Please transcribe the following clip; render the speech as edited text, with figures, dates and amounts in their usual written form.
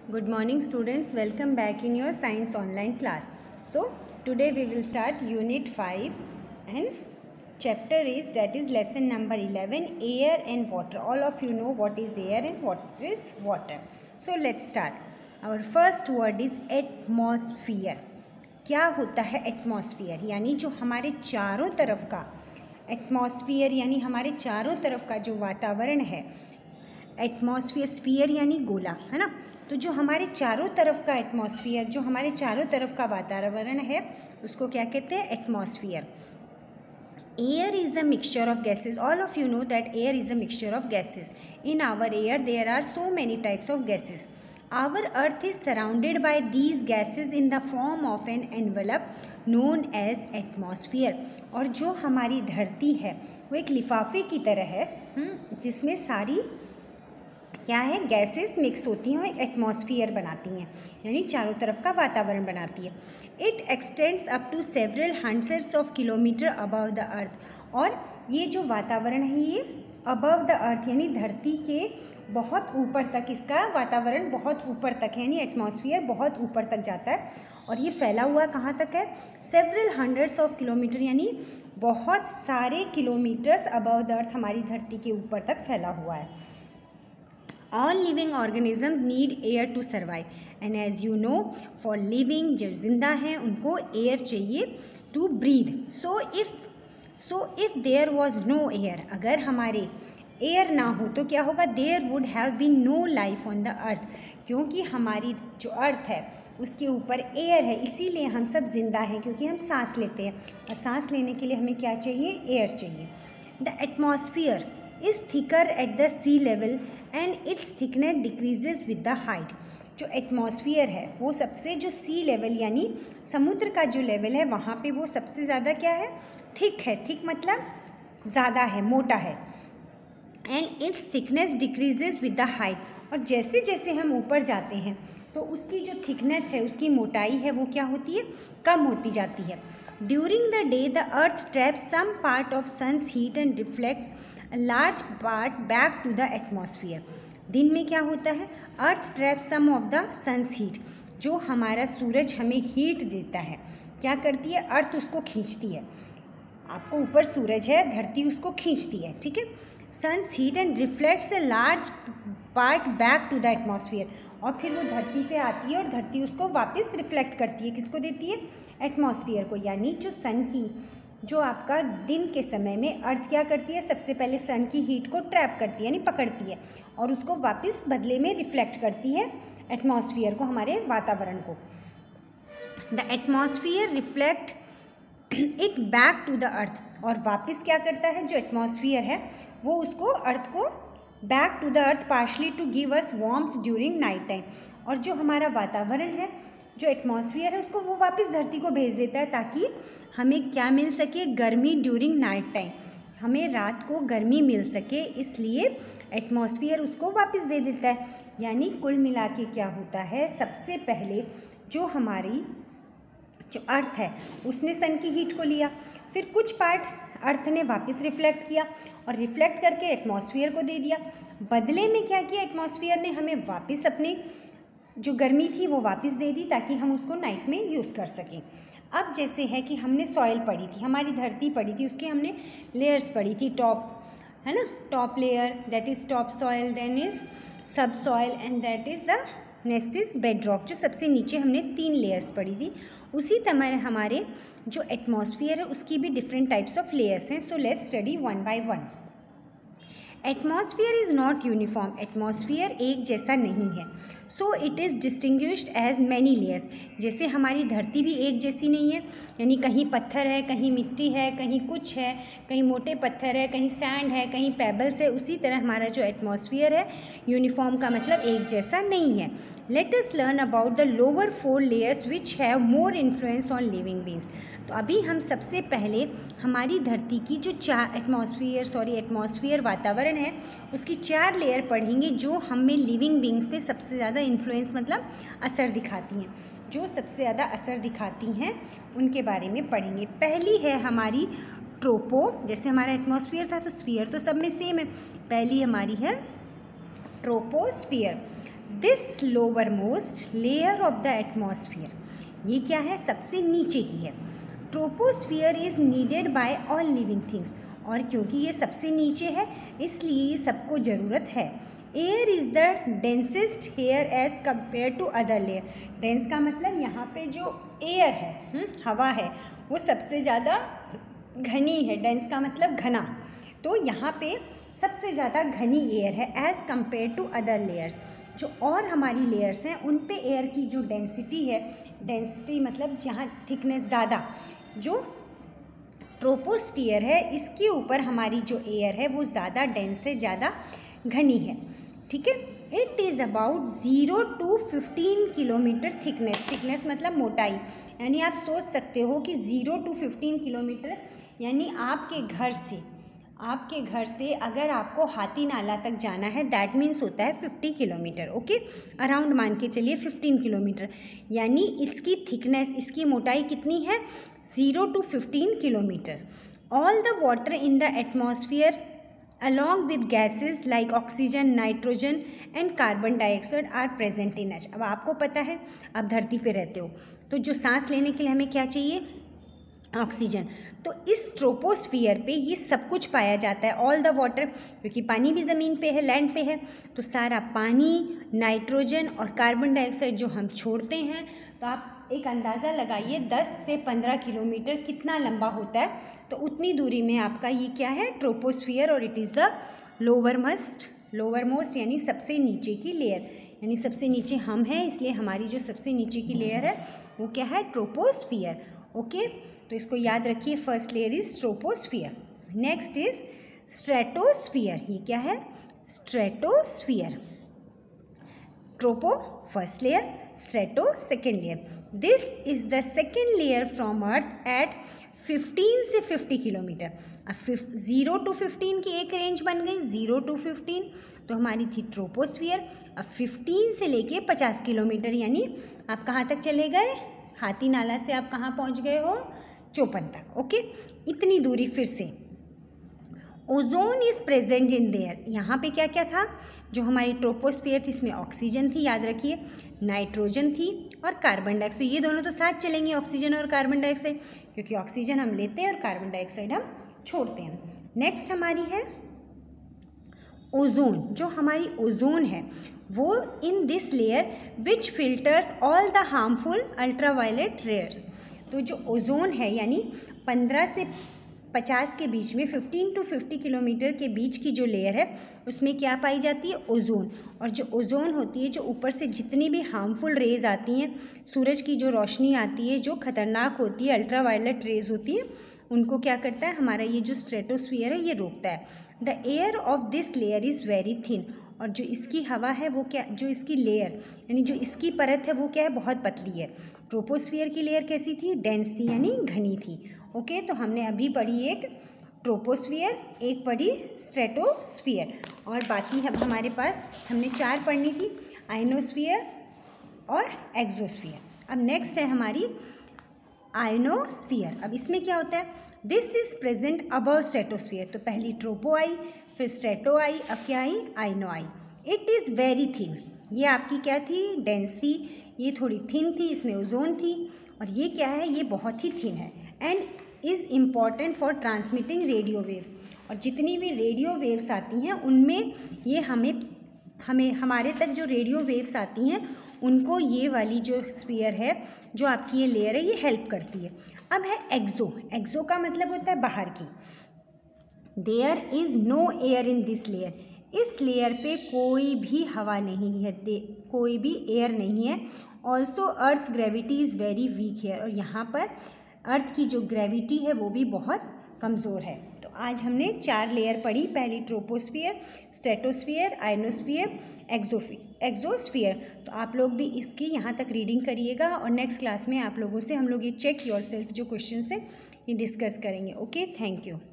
Good morning students, welcome back in your science online class. So today we will start unit 5 and chapter is that is lesson number 11, air and water. All of you know what is air and what is water. So let's start. Our first word is atmosphere. क्या होता है atmosphere? यानी जो हमारे चारों तरफ का atmosphere यानी हमारे चारों तरफ का जो वातावरण है, एटमॉस्फेयर स्फीयर यानी गोला है ना, तो जो हमारे चारों तरफ का एटमॉस्फेयर, जो हमारे चारों तरफ का वातावरण है उसको क्या कहते हैं? Atmosphere. Air is a mixture of gases. All of you know that air is a mixture of gases. In our air there are so many types of gases. Our earth is surrounded by these gases in the form of an envelope known as atmosphere. और जो हमारी धरती है वो एक लिफाफे की तरह है जिसमें सारी क्या है, गैसेस मिक्स होती हैं और एटमॉस्फेयर बनाती हैं, यानी चारों तरफ का वातावरण बनाती है. It extends up to several hundreds of kilometres above the earth. और ये जो वातावरण है ये अबव द अर्थ यानी धरती के बहुत ऊपर तक, इसका वातावरण बहुत ऊपर तक है, यानी एटमॉस्फेयर बहुत ऊपर तक जाता है. और ये फैला हुआ कहाँ तक है? सेवरल हंड्रेड्स ऑफ किलोमीटर, यानी बहुत सारे किलोमीटर्स अबव द अर्थ हमारी धरती के ऊपर तक फैला हुआ है. All living organisms need air to survive and as you know for living जो जिंदा हैं उनको air चाहिए to breathe. So if there was no air, अगर हमारे एयर ना हो तो क्या होगा? There would have been no life on the earth. क्योंकि हमारी जो अर्थ है उसके ऊपर एयर है, इसीलिए हम सब जिंदा हैं, क्योंकि हम सांस लेते हैं और सांस लेने के लिए हमें क्या चाहिए? एयर चाहिए. The atmosphere is thicker at the sea level and its thickness decreases with the height. जो एटमॉस्फेयर है वो सबसे, जो सी लेवल यानी समुद्र का जो लेवल है वहाँ पे वो सबसे ज़्यादा क्या है? थिक है. थिक मतलब ज़्यादा है, मोटा है. And its thickness decreases with the height. और जैसे जैसे हम ऊपर जाते हैं तो उसकी जो थिकनेस है, उसकी मोटाई है, वो क्या होती है? कम होती जाती है. During the day the earth traps some part of sun's heat and reflects a large part back to the atmosphere. दिन में क्या होता है? Earth trap some of the sun's heat. जो हमारा सूरज हमें हीट देता है, क्या करती है? अर्थ उसको खींचती है. आपको ऊपर सूरज है, धरती उसको खींचती है, ठीक है. Sun's heat and reflects a large part back to the atmosphere. और फिर वो धरती पे आती है और धरती उसको वापस रिफ्लेक्ट करती है. किसको देती है? एटमॉस्फेयर को. यानी जो सन की, जो आपका दिन के समय में अर्थ क्या करती है? सबसे पहले सन की हीट को ट्रैप करती है, यानी पकड़ती है, और उसको वापस बदले में रिफ्लेक्ट करती है एटमॉस्फेयर को, हमारे वातावरण को. The atmosphere reflect it back to the earth. और वापस क्या करता है? जो एटमॉस्फेयर है वो उसको, अर्थ को back to the earth partially to give us warmth during night time. और जो हमारा वातावरण है, जो एटमॉस्फेयर है, उसको वो वापस धरती को भेज देता है ताकि हमें क्या मिल सके? गर्मी ड्यूरिंग नाइट टाइम. हमें रात को गर्मी मिल सके, इसलिए एटमॉस्फेयर उसको वापस दे देता है. यानी कुल मिला के क्या होता है? सबसे पहले जो हमारी जो अर्थ है उसने सन की हीट को लिया, फिर कुछ पार्ट्स अर्थ ने वापस रिफ्लेक्ट किया और रिफ्लेक्ट करके एटमॉस्फेयर को दे दिया. बदले में क्या किया? एटमॉस्फेयर ने हमें वापस अपनी जो गर्मी थी वो वापस दे दी ताकि हम उसको नाइट में यूज़ कर सकें. अब जैसे है कि हमने सॉइल पड़ी थी, हमारी धरती पड़ी थी, उसके हमने लेयर्स पड़ी थी. टॉप है ना, top layer that is top soil, then is sub soil and that is the next is bed rock. जो सबसे नीचे हमने 3 लेयर्स पड़ी थी. उसी तरह हमारे जो एटमॉस्फेयर है उसकी भी डिफरेंट टाइप्स ऑफ लेयर्स हैं. So let's study one by one. Atmosphere is not uniform. Atmosphere एक जैसा नहीं है. So it is distinguished as many layers. जैसे हमारी धरती भी एक जैसी नहीं है, यानी कहीं पत्थर है, कहीं मिट्टी है, कहीं कुछ है, कहीं मोटे पत्थर है, कहीं सैंड है, कहीं पेबल्स है. उसी तरह हमारा जो एटमॉस्फेयर है यूनिफॉर्म का मतलब एक जैसा नहीं है. Let us learn about the lower 4 layers which have more influence on living beings. तो अभी हम सबसे पहले हमारी धरती की जो एटमॉस्फेयर वातावरण है उसकी 4 लेयर पढ़ेंगे जो हमें लिविंग बींग्स पे सबसे ज़्यादा इन्फ्लुएंस मतलब असर दिखाती हैं. जो सबसे ज़्यादा असर दिखाती हैं उनके बारे में पढ़ेंगे. पहली है हमारी ट्रोपो. जैसे हमारा एटमॉस्फेयर था तो स्फीयर तो सब में सेम है. पहली हमारी है troposphere. This lower most layer of the atmosphere, ये क्या है, सबसे नीचे की है। Troposphere is needed by all living things, और क्योंकि ये सबसे नीचे है इसलिए सबको ज़रूरत है। Air is the densest here as compare to other layer. Dense का मतलब यहाँ पे जो एयर है, हवा है, वो सबसे ज़्यादा घनी है। डेंस का मतलब घना, तो यहाँ पे सबसे ज़्यादा घनी एयर है as compare to other layers. जो और हमारी लेयर्स हैं उन पे एयर की जो डेंसिटी है, डेंसिटी मतलब जहाँ थिकनेस ज़्यादा, जो ट्रोपोस्फियर है इसके ऊपर हमारी जो एयर है वो ज़्यादा डेंस है, ज़्यादा घनी है। ठीक है, it is about 0 to 15 kilometre thickness. Thickness मतलब मोटाई, यानी आप सोच सकते हो कि 0 to 15 किलोमीटर, यानी आपके घर से अगर आपको हाथी नाला तक जाना है दैट मीन्स होता है 50 किलोमीटर। ओके, अराउंड मान के चलिए 15 किलोमीटर, यानी इसकी थिकनेस, इसकी मोटाई कितनी है, 0 to 15 kilometres. All the water in the atmosphere along with gases like oxygen, nitrogen and carbon dioxide are present in us। अब आपको पता है, आप धरती पे रहते हो, तो जो सांस लेने के लिए हमें क्या चाहिए, ऑक्सीजन। तो इस ट्रोपोस्फियर पे ये सब कुछ पाया जाता है, ऑल द वाटर, क्योंकि पानी भी ज़मीन पे है, लैंड पे है, तो सारा पानी, नाइट्रोजन और कार्बन डाइऑक्साइड जो हम छोड़ते हैं, तो आप एक अंदाज़ा लगाइए 10 से 15 किलोमीटर कितना लंबा होता है, तो उतनी दूरी में आपका ये क्या है, ट्रोपोस्फियर, और it is the lower most यानी सबसे नीचे की लेयर, यानी सबसे नीचे हम हैं, इसलिए हमारी जो सबसे नीचे की लेयर है वो क्या है, ट्रोपोस्फियर। ओके, तो इसको याद रखिए, first layer is troposphere. Next is stratosphere. ये क्या है, stratosphere. Tropo first layer, strato second layer. This is the second layer from earth at 15 से 50 किलोमीटर। अब 0 to 15 की एक रेंज बन गई, 0 to 15 तो हमारी थी ट्रोपोस्फियर। अब 15 से लेके 50 किलोमीटर, यानी आप कहाँ तक चले गए, हाथी नाला से आप कहाँ पहुँच गए हो, चोपन तक। ओके, इतनी दूरी। फिर से ozone is present in there. यहाँ पे क्या क्या था, जो हमारी ट्रोपोस्फियर थी इसमें ऑक्सीजन थी, याद रखिए, नाइट्रोजन थी और कार्बन डाइऑक्साइड। ये दोनों तो साथ चलेंगे, ऑक्सीजन और कार्बन डाइऑक्साइड, क्योंकि ऑक्सीजन हम लेते हैं और कार्बन डाइऑक्साइड हम छोड़ते हैं। नेक्स्ट हमारी है ओजोन। जो हमारी ओजोन है वो in this layer which filters all the harmful ultraviolet rays. तो जो ओजोन है, यानी 15 से 50 के बीच में, 15 to 50 किलोमीटर के बीच की जो लेयर है उसमें क्या पाई जाती है, ओजोन। और जो ओजोन होती है, जो ऊपर से जितनी भी हार्मफुल रेज आती हैं, सूरज की जो रोशनी आती है जो खतरनाक होती है, अल्ट्रावायलेट रेज होती है, उनको क्या करता है, हमारा ये जो स्ट्रेटोस्फियर है ये रोकता है। The air of this layer is very thin. और जो इसकी हवा है वो क्या, जो इसकी लेयर यानी जो इसकी परत है वो क्या है, बहुत पतली है। ट्रोपोस्फियर की लेयर कैसी थी, डेंस थी, यानी घनी थी। ओके, तो हमने अभी पढ़ी एक ट्रोपोस्फियर, एक पढ़ी स्ट्रेटोस्फियर, और बाकी अब हमारे पास हमने 4 पढ़नी थी, आयनोस्फियर और एक्सोस्फियर। अब नेक्स्ट है हमारी आयनोस्फियर। अब इसमें क्या होता है, this is present above stratosphere. तो पहली ट्रोपो आई, फिर स्ट्रेटो आई, अब क्या आई, आयनो आई। It is very thin. ये आपकी क्या थी, डेंस थी, ये थोड़ी थिन थी, इसमें ओजोन थी, और ये क्या है, ये बहुत ही थिन है। And is important for transmitting radio waves. और जितनी भी रेडियो वेव्स आती हैं उनमें ये हमें हमारे तक जो रेडियो वेव्स आती हैं उनको ये वाली जो स्फीयर है, जो आपकी ये लेयर है, ये हेल्प करती है। अब है एक्सो। एक्सो का मतलब होता है बाहर की। There is no air in this layer. इस लेयर पे कोई भी हवा नहीं है, कोई भी एयर नहीं है। Also earth's gravity is very weak है। और यहाँ पर अर्थ की जो ग्रेविटी है वो भी बहुत कमज़ोर है। तो आज हमने 4 लेयर पढ़ी, पहली ट्रोपोस्फियर, स्ट्रेटोस्फियर, आयनोस्फियर, एक्सोस्फियर। तो आप लोग भी इसकी यहाँ तक रीडिंग करिएगा, और नेक्स्ट क्लास में आप लोगों से हम लोग ये चेक योरसेल्फ जो क्वेश्चन है ये डिस्कस करेंगे। Okay, thank you.